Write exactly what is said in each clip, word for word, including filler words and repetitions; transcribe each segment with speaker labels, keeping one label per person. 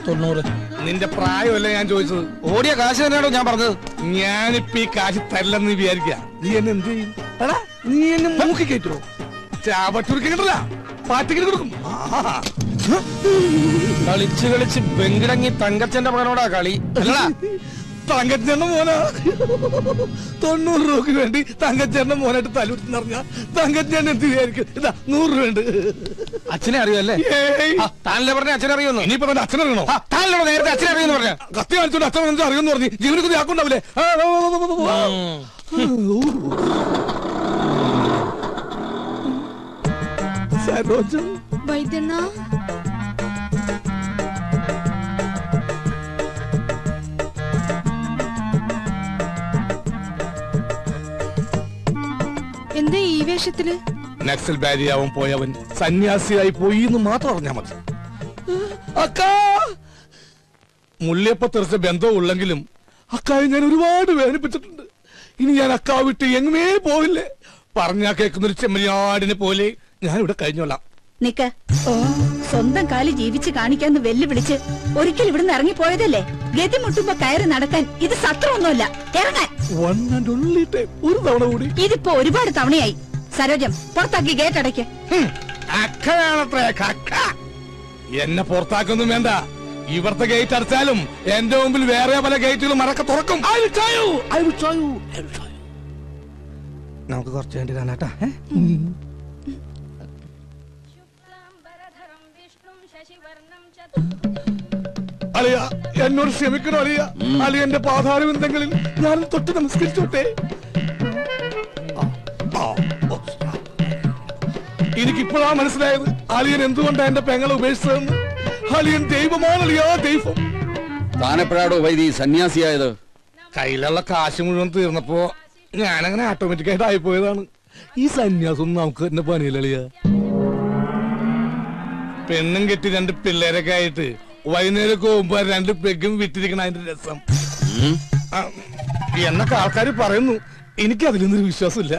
Speaker 1: തൊണ്ണൂറ്.
Speaker 2: നിന്റെ പ്രായമല്ലേ ഞാൻ ചോദിച്ചത്,
Speaker 1: ഓടിയ കാശ് തന്നെയാണോ ഞാൻ പറഞ്ഞത്.
Speaker 2: ഞാനിപ്പോ ഈ കാശ് തരില്ലെന്ന് വിചാരിക്ക. നീ എന്നെ എന്ത് ചെയ്യും? എടാ നീ എന്നെ മൂക്കി കയറ്റുമോ? ചാവട്ടൂർക്ക് കിട്ടില്ല, പാറ്റിക്കിട്ട് കൊടുക്കും.
Speaker 1: കളിച്ച് കളിച്ച് ബെങ്കിടങ്ങി തങ്കച്ചന്റെ മകനോടാ കളി. അല്ലടാ
Speaker 2: തങ്കച്ചേട്ടന്റെ മോനാ. തൊണ്ണൂറ് രൂപക്ക് വേണ്ടി തങ്കച്ചേട്ടന്റെ മോനായിട്ട് തലൂട്ടിന്ന് പറഞ്ഞാ തങ്കച്ചേട്ടൻ എന്ത് വിചാരിക്കും? ഇതാ നൂറ് രൂപ ഉണ്ട്.
Speaker 1: അച്ഛനെ അറിയുമല്ലേ? താനല്ലേ പറഞ്ഞ അച്ഛനെ അറിയുന്നു.
Speaker 2: ഇനിയിപ്പോ തന്നെ അച്ഛനറിയണോ?
Speaker 1: താനല്ലോ നേരത്തെ അച്ഛനെ അറിയുന്നു പറഞ്ഞ.
Speaker 2: കത്തി കാണിച്ചോണ്ട് അച്ഛൻ അറിയുമെന്ന് പറഞ്ഞു. ജീവനക്ക് ആക്കുണ്ടാവില്ലേ? സരോജം
Speaker 3: വൈദ്യണ്ണ, എന്താ ഈ വേഷത്തില്?
Speaker 2: നക്സൽ ബാരിയാവൻ പോയവൻ സന്യാസിയായി പോയി എന്ന് മാത്രം അറിഞ്ഞാ മതി. അക്കാ മുള്ളിയപ്പ തെറിച്ച ബന്ധവും ഉള്ളെങ്കിലും അക്കായെ ഞാൻ ഒരുപാട് വേദനിപ്പിച്ചിട്ടുണ്ട്. ഇനി ഞാൻ അക്കാ വിട്ട് എങ്ങുമേ പോവില്ലേ. പറഞ്ഞാ കേൾക്കുന്നൊരു ചെമ്മരിയാടിനെ പോലെ ഞാൻ ഇവിടെ കഴിഞ്ഞോളാം.
Speaker 4: നിക്ക, സ്വന്തം കാലി ജീവിച്ച് കാണിക്കാന്ന് വെല്ലുവിളിച്ച് ഒരിക്കൽ ഇവിടുന്ന് ഇറങ്ങിപ്പോയതല്ലേ. ഗതി മുട്ടുമ്പോ കയറി നടക്കാൻ ഇത് സത്രമൊന്നുമല്ല. ഇറങ്ങാൻ
Speaker 2: ഒരു തവണ കൂടി.
Speaker 4: ഇതിപ്പോ ഒരുപാട് തവണയായി. സരോജം, പുറത്താക്കി ഗേറ്റ് അടയ്ക്ക്.
Speaker 2: അക്കയാണത്രേ കക്ക. എന്നെ പുറത്താക്കൊന്നും വേണ്ട. ഇവിടുത്തെ ഗേറ്റ് അടച്ചാലും എന്റെ മുമ്പിൽ വേറെ പല ഗേറ്റുകളും മറക്ക തുറക്കും. നമുക്ക് കുറച്ച് വേണ്ടി കാണാട്ടാ. അളിയ എന്നോട് ക്ഷമിക്കണോ അളിയ? അളിയന്റെ പാതാരവിന്ദങ്ങളിൽ ഞാൻ തൊട്ട് നമസ്കരിച്ചോട്ടെ. എനിക്കിപ്പോഴാ മനസ്സിലായത് അളിയൻ എന്തുകൊണ്ടാ എന്റെ പെങ്ങളെ ഉപേക്ഷിച്ചതെന്ന്. അളിയൻ ദൈവമാണ് അളിയാ, ദൈവം.
Speaker 5: താനെപ്പോഴാടോ വൈദി സന്യാസിയായത്?
Speaker 2: കയ്യിലുള്ള കാശ് മുഴുവൻ തീർന്നപ്പോ ഞാനങ്ങനെ ഓട്ടോമാറ്റിക്കായിട്ട് ആയിപ്പോയതാണ്. ഈ സന്യാസം നമുക്ക് തന്നെ പണിയില്ല. പെണ്ണും കെട്ടി രണ്ട് പിള്ളേരൊക്കെ ആയിട്ട് വൈകുന്നേരം പോകുമ്പോ രണ്ട് പെഗും വിറ്റിരിക്കണ അതിന്റെ രസം എന്നൊക്കെ ആൾക്കാർ പറയുന്നു. എനിക്ക് അതിലൊന്നൊരു വിശ്വാസമില്ല.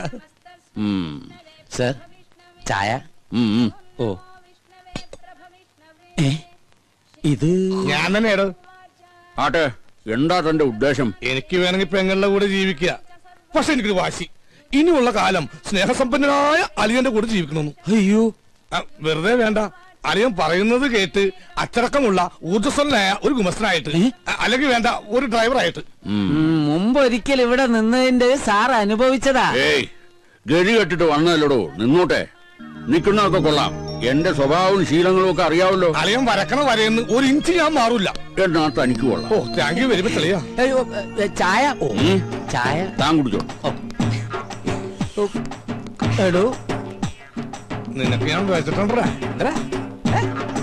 Speaker 5: സർ ചായ. ഓ
Speaker 2: ഇത് ഞാൻ തന്നെയാടോ.
Speaker 5: ആട്ടെ, എന്താ തന്റെ ഉദ്ദേശം?
Speaker 2: എനിക്ക് വേണമെങ്കിൽ പെങ്ങളുടെ കൂടെ ജീവിക്കുക. പക്ഷെ എനിക്കൊരു വാശി, ഇനിയുള്ള കാലം സ്നേഹസമ്പന്നനായ അളിയന്റെ കൂടെ ജീവിക്കണമെന്ന്.
Speaker 1: അയ്യോ,
Speaker 2: വെറുതെ വേണ്ട. അളിയൻ പറയുന്നത് കേട്ട് അച്ചടക്കമുള്ള ഊർജ്ജസ്വലനായ ഒരു ഗുമസ്തനായിട്ട്, അല്ലെങ്കിൽ വേണ്ട ഒരു ഡ്രൈവറായിട്ട്.
Speaker 6: മുമ്പ് ഒരിക്കൽ ഇവിടെ നിന്നതിന്റെ സാർ അനുഭവിച്ചതാ.
Speaker 5: ഏയ്, ഗതി കെട്ടിട്ട് വന്നതല്ലടോ. നിന്നോട്ടെ, നിക്കുന്നതൊക്കെ കൊള്ളാം. എന്റെ സ്വഭാവവും ശീലങ്ങളും ഒക്കെ അറിയാവല്ലോ.
Speaker 2: അളിയൻ വരക്കണ വരയെന്ന് ഒരു ഇഞ്ച് ഞാൻ മാറൂല.
Speaker 5: എന്നാ തനിക്ക് കൊള്ളാം.
Speaker 2: ഓ, താങ്ക് യു വെരി മച്ച് അളിയാ.
Speaker 6: ചായ. ഓ ചായ
Speaker 5: താൻ കുടിച്ചോ.
Speaker 6: എടോ,
Speaker 2: നിനക്ക് ഞാൻ വെച്ചിട്ടുണ്ടാ.